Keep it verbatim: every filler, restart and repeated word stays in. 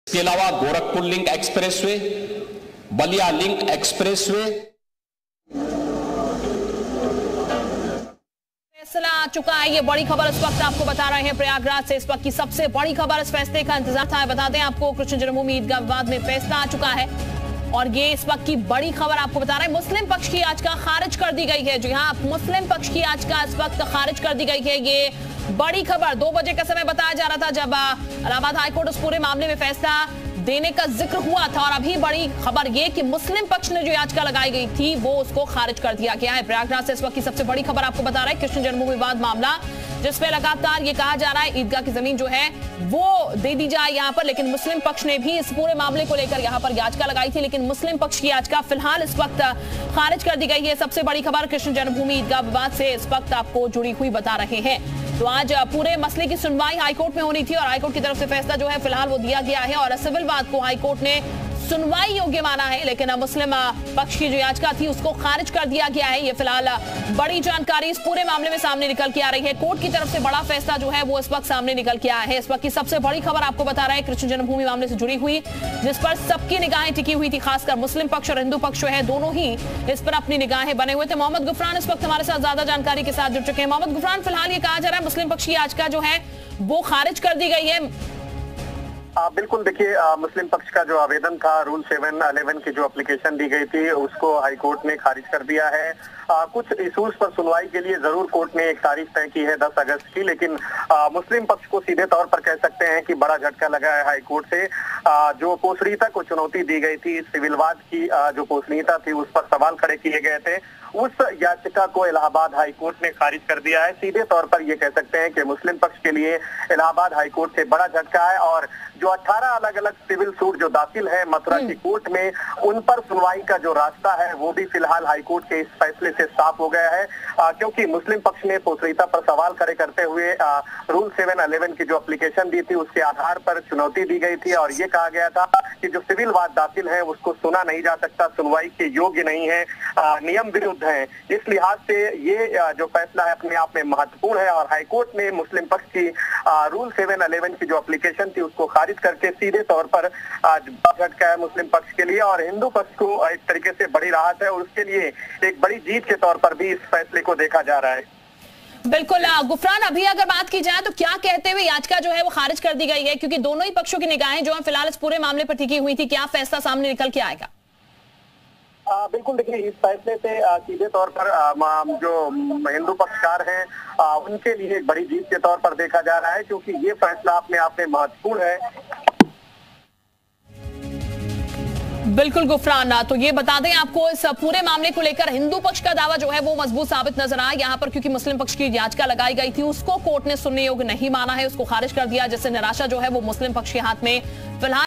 इसके अलावा Gorakhpur link expressway, Ballia link expressway फैसला आ चुका है। ये बड़ी खबर इस वक्त आपको बता रहे हैं प्रयागराज से। इस वक्त की सबसे बड़ी खबर, इस फैसले का इंतजार था। बता दें आपको, कृष्ण जन्मभूमि ईदगाह विवाद में फैसला आ चुका है और ये इस वक्त की बड़ी खबर आपको बता रहे हैं। मुस्लिम पक्ष की याचिका खारिज कर दी गई है। जी हाँ, मुस्लिम पक्ष की याचिका इस वक्त खारिज कर दी गई है। ये बड़ी खबर दो बजे का समय बताया जा रहा था जब इलाहाबाद हाईकोर्ट उस पूरे मामले में फैसला देने का जिक्र हुआ था, और अभी बड़ी खबर ये कि मुस्लिम पक्ष ने जो याचिका लगाई गई थी वो उसको खारिज कर दिया गया है। प्रयागराज से इस वक्त की सबसे बड़ी खबर आपको बता रहा है कृष्ण जन्मभूमि विवाद मामला, जिसमें लगातार ये कहा जा रहा है ईदगाह की जमीन जो है वो दे दी जाए यहाँ पर, लेकिन मुस्लिम पक्ष ने भी इस पूरे मामले को लेकर यहाँ पर याचिका लगाई थी, लेकिन मुस्लिम पक्ष की याचिका फिलहाल इस वक्त खारिज कर दी गई है। सबसे बड़ी खबर कृष्ण जन्मभूमि ईदगाह विवाद से इस वक्त आपको जुड़ी हुई बता रहे हैं। तो आज पूरे मसले की सुनवाई हाईकोर्ट में होनी थी और हाईकोर्ट की तरफ से फैसला जो है फिलहाल वो दिया गया है और सिविल वाद को हाईकोर्ट ने सुनवाई योग्य माना है, लेकिन मुस्लिम पक्ष की जो याचिका थी उसको खारिज कर दिया गया है। ये फिलहाल बड़ी जानकारी इस पूरे मामले में सामने निकल के आ रही है। कोर्ट की तरफ से बड़ा फैसला जो है वो इस वक्त सामने निकल के आया है। इस वक्त की सबसे बड़ी खबर आपको बता रहा है कृष्ण जन्मभूमि मामले से जुड़ी हुई, जिस पर सबकी निगाहें टिकी हुई थी, खासकर मुस्लिम पक्ष और हिंदू पक्ष जो है दोनों ही इस पर अपनी निगाहें बने हुए थे। मोहम्मद गुफरान इस वक्त हमारे साथ ज्यादा जानकारी के साथ जुड़ चुके हैं। मोहम्मद गुफरान, फिलहाल ये कहा जा रहा है मुस्लिम पक्ष की याचिका जो है वो खारिज कर दी गई है। आ, बिल्कुल, देखिए, मुस्लिम पक्ष का जो आवेदन था रूल सेवन अलेवन की जो एप्लीकेशन दी गई थी उसको हाईकोर्ट ने खारिज कर दिया है। आ, कुछ इशूज पर सुनवाई के लिए जरूर कोर्ट ने एक तारीख तय की है दस अगस्त की, लेकिन आ, मुस्लिम पक्ष को सीधे तौर पर कह सकते हैं कि बड़ा झटका लगा है हाईकोर्ट से। आ, जो पोषणीयता को चुनौती दी गई थी, सिविलवाद की आ, जो पोषणीयता थी उस पर सवाल खड़े किए गए थे, उस याचिका को इलाहाबाद हाईकोर्ट ने खारिज कर दिया है। सीधे तौर पर ये कह सकते हैं कि मुस्लिम पक्ष के लिए इलाहाबाद हाईकोर्ट से बड़ा झटका है और जो अठारह अलग अलग सिविल सूट जो दाखिल है मथुरा की कोर्ट में, उन पर सुनवाई का जो रास्ता है वो भी फिलहाल हाईकोर्ट के इस फैसले से साफ हो गया है, आ, क्योंकि मुस्लिम पक्ष ने पोषणीयता पर सवाल खड़े करते हुए आ, रूल सेवन अलेवन की जो एप्लीकेशन दी थी उसके आधार पर चुनौती दी गई थी और ये कहा गया था कि जो सिविल वाद दाखिल है उसको सुना नहीं जा सकता, सुनवाई के योग्य नहीं है, आ, नियम विरुद्ध है। इस लिहाज से ये जो फैसला है अपने आप में महत्वपूर्ण है और हाईकोर्ट ने मुस्लिम पक्ष की आ, रूल सेवन अलेवन की जो एप्लीकेशन थी उसको खारिज करके सीधे तौर पर आज झटका है मुस्लिम पक्ष के लिए और हिंदू पक्ष को एक तरीके से बड़ी राहत है और उसके लिए एक बड़ी जीत के तौर पर भी इस फैसले को देखा जा रहा है। बिल्कुल गुफरान, अभी अगर बात की जाए तो क्या कहते हुए याचिका जो है वो खारिज कर दी गई है, क्योंकि दोनों ही पक्षों की निगाहें जो है फिलहाल इस पूरे मामले पर टिकी हुई थी, क्या फैसला सामने निकल के आएगा? आ, बिल्कुल, देखिए, इस फैसले से आ, सीधे तौर पर आ, जो हिंदू पक्षकार हैं आ, उनके लिए एक बड़ी जीत के तौर पर देखा जा रहा है, क्योंकि ये फैसला अपने आप में महत्वपूर्ण है। बिल्कुल गुफरान, तो ये बता दें आपको इस पूरे मामले को लेकर हिंदू पक्ष का दावा जो है वो मजबूत साबित नजर आया यहाँ पर, क्योंकि मुस्लिम पक्ष की याचिका लगाई गई थी उसको कोर्ट ने सुनने योग्य नहीं माना है, उसको खारिज कर दिया, जिससे निराशा जो है वो मुस्लिम पक्ष के हाथ में फिलहाल